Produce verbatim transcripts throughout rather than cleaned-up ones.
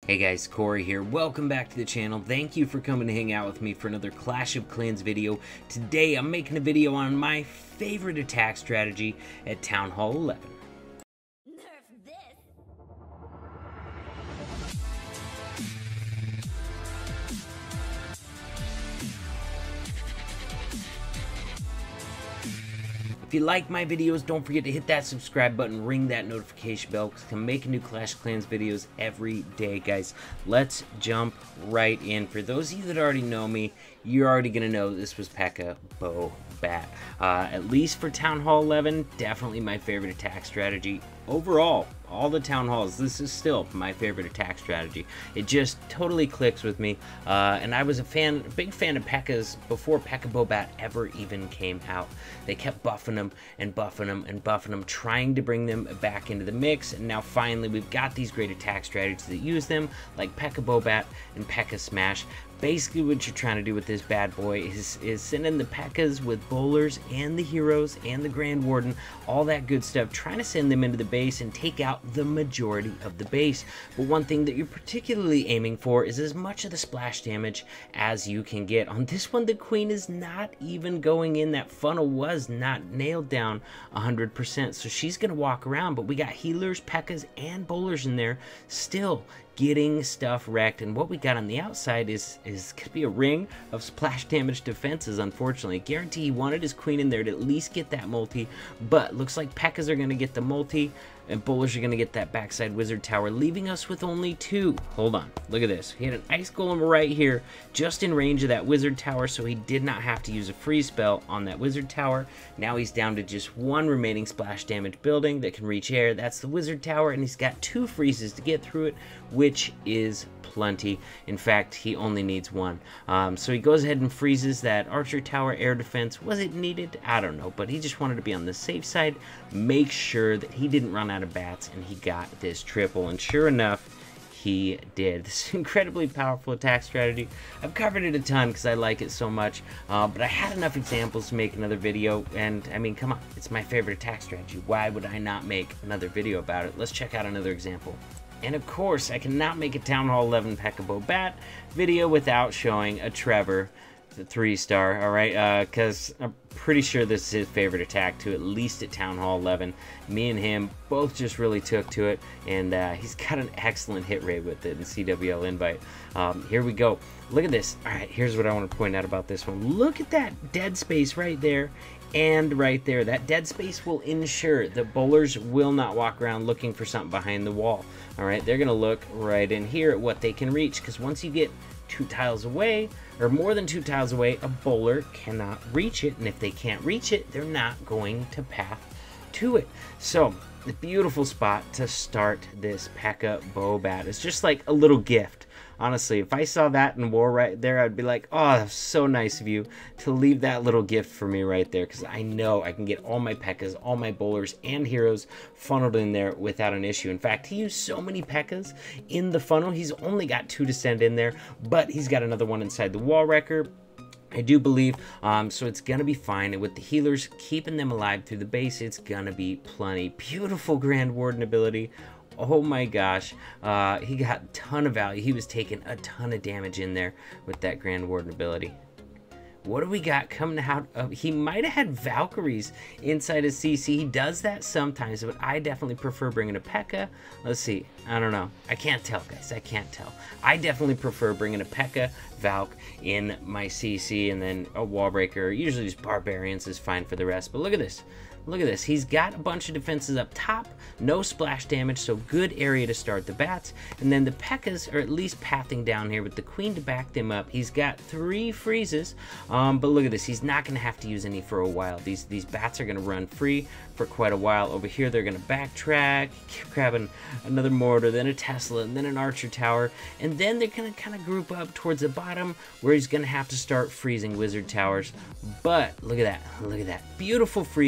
Hey guys, Corey here. Welcome back to the channel. Thank you for coming to hang out with me for another Clash of Clans video. Today I'm making a video on my favorite attack strategy at Town Hall eleven. Nerf this! If you like my videos, don't forget to hit that subscribe button, ring that notification bell, because I'm making new Clash of Clans videos every day, guys. Let's jump right in. For those of you that already know me, you're already going to know this was P.E.K.K.A. Bo Bat. Uh, at least for Town Hall eleven, definitely my favorite attack strategy. Overall, all the Town Halls, this is still my favorite attack strategy. It just totally clicks with me, uh, and I was a fan, a big fan of P E K K A's before P E K K.A. Bo Bat ever even came out. They kept buffing them and buffing them and buffing them, trying to bring them back into the mix, and now finally we've got these great attack strategies that use them, like P E K K.A. Bo Bat and P E K K.A. Smash. Basically what you're trying to do with this bad boy is, is send in the P E K K As with bowlers and the heroes and the Grand Warden, all that good stuff, trying to send them into the base and take out the majority of the base. But one thing that you're particularly aiming for is as much of the splash damage as you can get. On this one, the queen is not even going in. That funnel was not nailed down one hundred percent, so she's going to walk around, but we got healers, P E K K As, and bowlers in there still getting stuff wrecked. And what we got on the outside is is could be a ring of splash damage defenses. Unfortunately, guarantee he wanted his queen in there to at least get that multi, but looks like P E K K As are going to get the multi and bowlers are going to get that backside wizard tower, leaving us with only two. Hold on, look at this. He had an ice golem right here just in range of that wizard tower, so he did not have to use a freeze spell on that wizard tower. Now he's down to just one remaining splash damage building that can reach air. That's the wizard tower, and he's got two freezes to get through it, which is plenty. In fact, he only needs one. Um, so he goes ahead and freezes that archer tower air defense. Was it needed? I don't know, but he just wanted to be on the safe side, make sure that he didn't run out of bats, and he got this triple. And sure enough, he did. This incredibly powerful attack strategy. I've covered it a ton because I like it so much, uh, but I had enough examples to make another video, and I mean, come on, it's my favorite attack strategy. Why would I not make another video about it? Let's check out another example. And of course, I cannot make a Town Hall eleven P E K K.A. Bo Bat video without showing a Trevor, the three star, alright? Because uh, I'm pretty sure this is his favorite attack too, at least at Town Hall eleven. Me and him both just really took to it, and uh, he's got an excellent hit rate with it in C W L Invite. Um, here we go. Look at this. Alright, here's what I want to point out about this one. Look at that dead space right there. And right there, that dead space will ensure that bowlers will not walk around looking for something behind the wall. All right, they're going to look right in here at what they can reach, because once you get two tiles away, or more than two tiles away, a bowler cannot reach it. And if they can't reach it, they're not going to path to it. So, the beautiful spot to start this P E K K.A. Bo Bat. It's just like a little gift. Honestly, if I saw that in war right there, I'd be like, oh, that's so nice of you to leave that little gift for me right there, because I know I can get all my P E K K As, all my bowlers, and heroes funneled in there without an issue. In fact, he used so many P E K K As in the funnel, he's only got two to send in there, but he's got another one inside the wall wrecker, I do believe, um, so it's gonna be fine. And with the healers keeping them alive through the base, it's gonna be plenty. Beautiful Grand Warden ability. Oh my gosh, uh, he got a ton of value. He was taking a ton of damage in there with that Grand Warden ability. What do we got coming out? Uh, he might have had Valkyries inside his C C. He does that sometimes, but I definitely prefer bringing a P E K K A. Let's see. I don't know. I can't tell, guys. I can't tell. I definitely prefer bringing a P E K K A Valk in my C C, and then a wall breaker. Usually just Barbarians is fine for the rest. But look at this. Look at this. He's got a bunch of defenses up top, no splash damage, so good area to start the bats. And then the P E K K As are at least pathing down here with the queen to back them up. He's got three freezes, um, but look at this. He's not going to have to use any for a while. These these bats are going to run free for quite a while. Over here, they're going to backtrack, grabbing another mortar, then a Tesla, and then an archer tower. And then they're going to kind of group up towards the bottom where he's going to have to start freezing wizard towers. But look at that. Look at that. Beautiful freeze. Not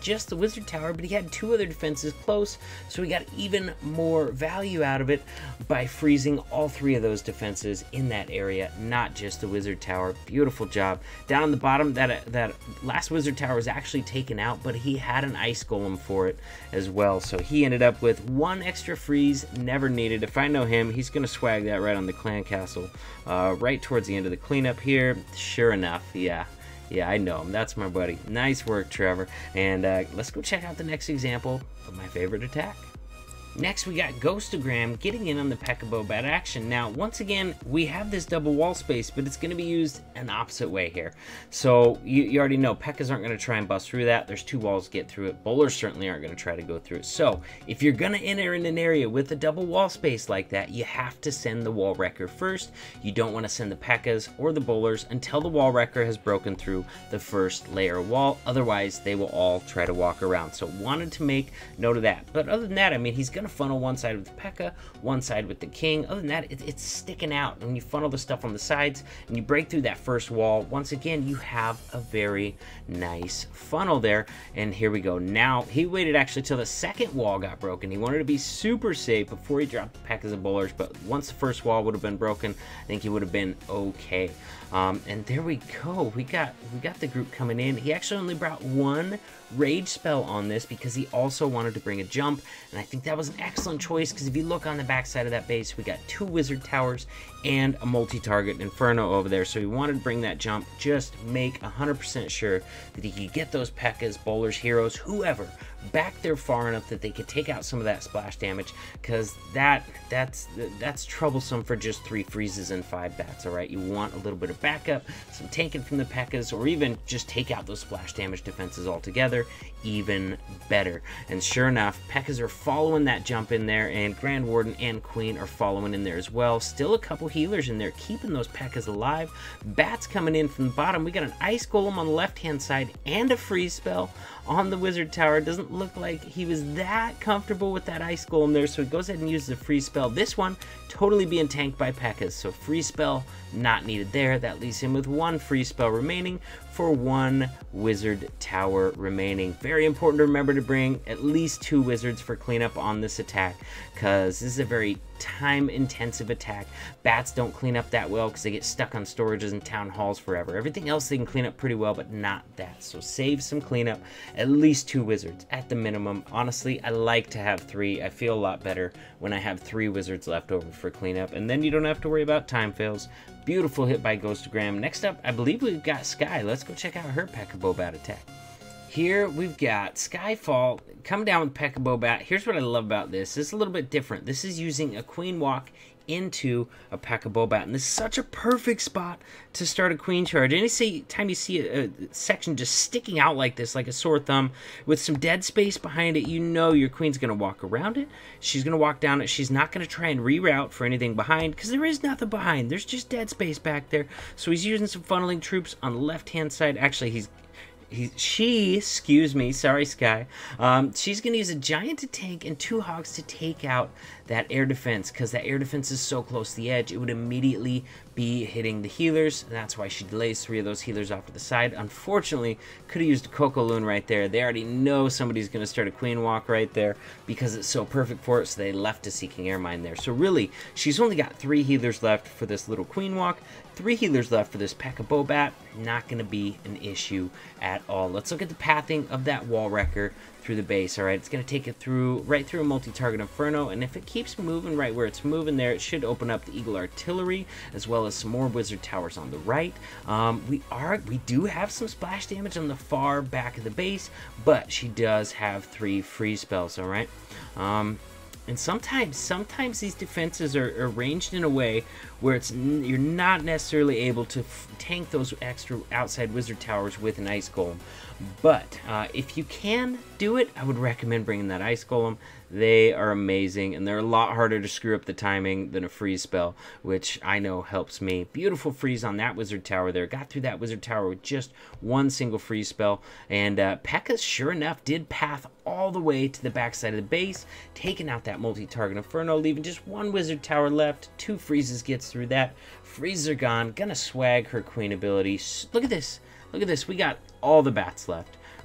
just the wizard tower, but he had two other defenses close, so he got even more value out of it by freezing all three of those defenses in that area, not just the wizard tower. Beautiful job. Down on the bottom, that that last wizard tower was actually taken out, but he had an ice golem for it as well, so he ended up with one extra freeze, never needed. If I know him, he's going to swag that right on the clan castle, uh, right towards the end of the cleanup here. Sure enough, yeah. Yeah, I know him. That's my buddy. Nice work, Trevor. And uh, let's go check out the next example of my favorite attack. Next, we got Ghostogram getting in on the P E K K A Bobat action. Now, once again, we have this double wall space, but it's going to be used an opposite way here. So, you, you already know, P E K K As aren't going to try and bust through that. There's two walls to get through it. Bowlers certainly aren't going to try to go through it. So, if you're going to enter in an area with a double wall space like that, you have to send the wall wrecker first. You don't want to send the P E K K As or the bowlers until the wall wrecker has broken through the first layer of wall. Otherwise, they will all try to walk around. So, wanted to make note of that. But other than that, I mean, he's going to funnel one side with the P E K K A, one side with the king. Other than that, it, it's sticking out. When you funnel the stuff on the sides and you break through that first wall, once again, you have a very nice funnel there. And here we go. Now, he waited actually till the second wall got broken. He wanted to be super safe before he dropped the P E K K As and bowlers, but once the first wall would have been broken, I think he would have been okay. Um, and there we go. We got we got the group coming in. He actually only brought one rage spell on this because he also wanted to bring a jump, and I think that was an excellent choice because if you look on the back side of that base, we got two wizard towers and a multi-target inferno over there. So he wanted to bring that jump, just make one hundred percent sure that he could get those P E K K As, bowlers, heroes, whoever, back there far enough that they could take out some of that splash damage, because that that's that's troublesome for just three freezes and five bats. All right, you want a little bit of backup, some tanking from the P E K K As, or even just take out those splash damage defenses altogether, even better. And sure enough, P E K K As are following that jump in there, and Grand Warden and Queen are following in there as well. Still a couple healers in there keeping those P E K K As alive. Bats coming in from the bottom. We got an ice golem on the left hand side and a freeze spell on the wizard tower. It doesn't look like he was that comfortable with that ice golem there, so he goes ahead and uses a freeze spell. This one totally being tanked by P E K K As, so freeze spell not needed there. That leaves him with one freeze spell remaining for one wizard tower remaining. Very important to remember to bring at least two wizards for cleanup on this attack, because this is a very time intensive attack. Bats don't clean up that well because they get stuck on storages and town halls forever. Everything else they can clean up pretty well, but not that. So save some cleanup, at least two wizards at the minimum. Honestly, I like to have three. I feel a lot better when I have three wizards left over for cleanup, and then you don't have to worry about time fails. Beautiful hit by Ghostogram. Next up, I believe we've got Sky. Let's go check out her P E K K A Bobat attack. Here we've got Skyfall coming down with P E K K A Bobat. Here's what I love about this. This is a little bit different. This is using a Queen Walk into a P E K K A Bobat, and this is such a perfect spot to start a Queen charge. Any time you see a, a section just sticking out like this, like a sore thumb, with some dead space behind it, you know your Queen's going to walk around it. She's going to walk down it. She's not going to try and reroute for anything behind, because there is nothing behind. There's just dead space back there. So he's using some funneling troops on the left-hand side. Actually, he's He, she, excuse me, sorry Sky, um, she's going to use a giant to tank and two hogs to take out that air defense, because that air defense is so close to the edge, it would immediately be hitting the healers. That's why she delays three of those healers off to the side. Unfortunately, could have used a Coco Loon right there. They already know somebody's going to start a Queen Walk right there because it's so perfect for it, so they left a Seeking Air Mine there. So really, she's only got three healers left for this little Queen Walk, three healers left for this P E K K A Bobat. Not going to be an issue at all. Let's look at the pathing of that Wall Wrecker through the base. All right, it's going to take it through right through a multi-target Inferno, and if it keeps moving right where it's moving there, it should open up the Eagle Artillery as well as some more Wizard Towers on the right. Um, we are we do have some splash damage on the far back of the base, but she does have three freeze spells. All right. Um, And sometimes, sometimes these defenses are arranged in a way where it's n you're not necessarily able to f tank those extra outside wizard towers with an ice golem. But uh, if you can do it, I would recommend bringing that ice golem. They are amazing, and they're a lot harder to screw up the timing than a freeze spell, which I know helps me. Beautiful freeze on that wizard tower there. Got through that wizard tower with just one single freeze spell, and uh, P E K K A, sure enough, did path all the way to the backside of the base, taking out that multi-target Inferno, leaving just one wizard tower left. Two freezes gets through that. Freezes are gone. Gonna swag her Queen ability. Look at this. Look at this. We got all the bats left.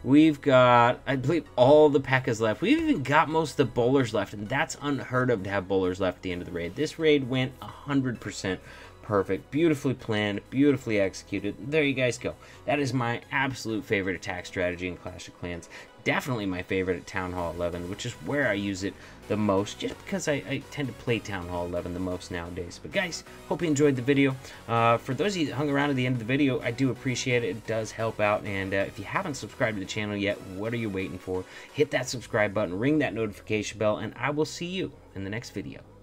We've got, I believe, all the P E K Kas left. We've even got most of the bowlers left, and that's unheard of to have bowlers left at the end of the raid. This raid went one hundred percent perfect, beautifully planned, beautifully executed. There you guys go. That is my absolute favorite attack strategy in Clash of Clans. Definitely my favorite at Town Hall eleven, which is where I use it the most, just because I, I tend to play Town Hall eleven the most nowadays. But guys, hope you enjoyed the video. Uh, for those of you that hung around at the end of the video, I do appreciate it. It does help out. And uh, if you haven't subscribed to the channel yet, what are you waiting for? Hit that subscribe button, ring that notification bell, and I will see you in the next video.